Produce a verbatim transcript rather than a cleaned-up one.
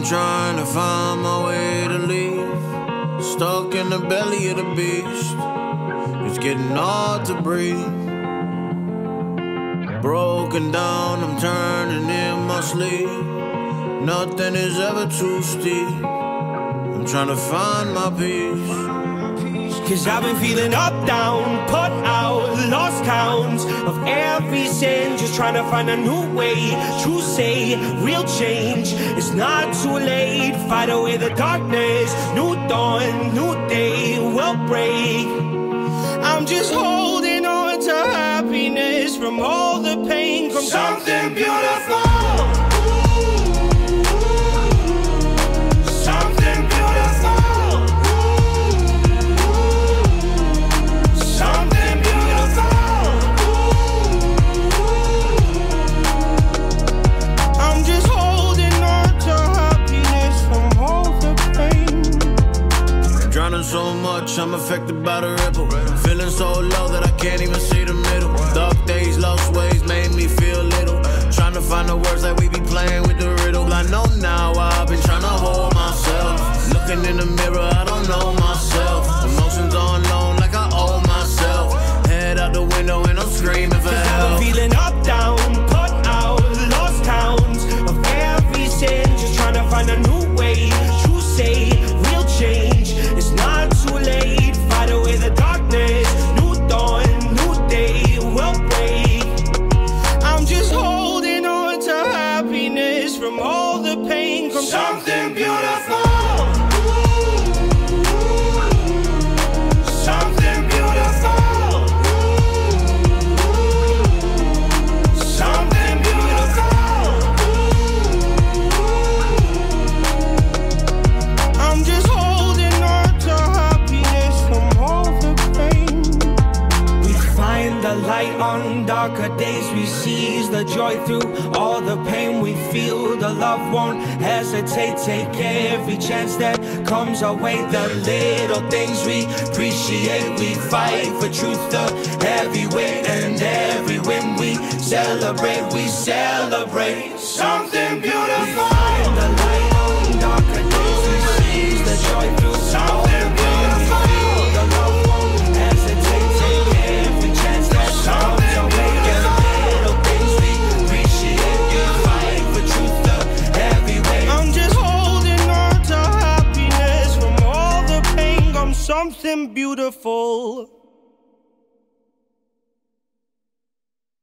been trying to find my way to leave, stuck in the belly of the beast. It's getting hard to breathe. Broken down, I'm turning in my sleep. Nothing is ever too steep. I'm trying to find my peace. Cause I've been feeling up, down, put out, lost count of every sin. Just trying to find a new way, true say, real change. It's not too late, fight away the darkness. New dawn, new day will break. I'm just holding on to happiness from all the pain. From something beautiful. So much, I'm affected by the ripple. Feeling so low that I can't even see the middle. Dark days, lost ways made me feel little. Trying to find the words that we be playing with the riddle. I know now I've been trying to hold myself. Looking in the mirror, I don't know myself. Emotions on loan like I owe myself. Head out the window and I'm screaming for help. I'm feeling up, down, put out, lost count of every sin. Just trying to find a new way, true say, real change. It's not too late, fight away the darkness. New dawn, new day will break. I'm just holding on to happiness from all the pain. From something beautiful. Something beautiful. Something beautiful. I'm just holding on to happiness from all the pain. We find the light on darker days. We seize the joy through all the pain we feel. The love won't hesitate. Take every chance that comes our way. The little things we appreciate. We fight for truth, the heavy weight. And every win we celebrate. We celebrate something beautiful. We find the light on darker days. We seize the joy through something beautiful. The love won't hesitate. Take every chance that comes our way. The little things we appreciate. We fight for truth, the heavy weight. I'm just holding on to happiness from all the pain. I'm something beautiful.